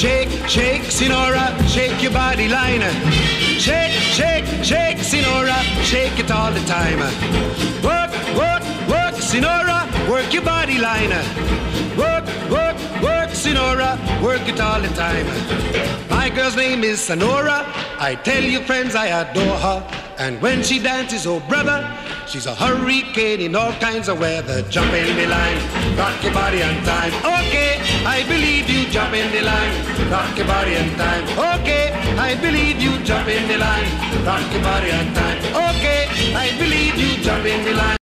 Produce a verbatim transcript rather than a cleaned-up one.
Shake, shake, Senora, shake your body line. Shake, shake, shake, Senora, shake it all the time. Work, work, work, Senora, work your body line. Work, work, work, Senora, work it all the time. My girl's name is Senora. I tell you, friends, I adore her. And when she dances, oh brother, she's a hurricane in all kinds of weather. Jump in the line, rock your body on time. Okay, I believe you, jump in the line, rock your body on time. Okay, I believe you, jump in the line, rock your body on time. Okay, I believe you, jump in the line.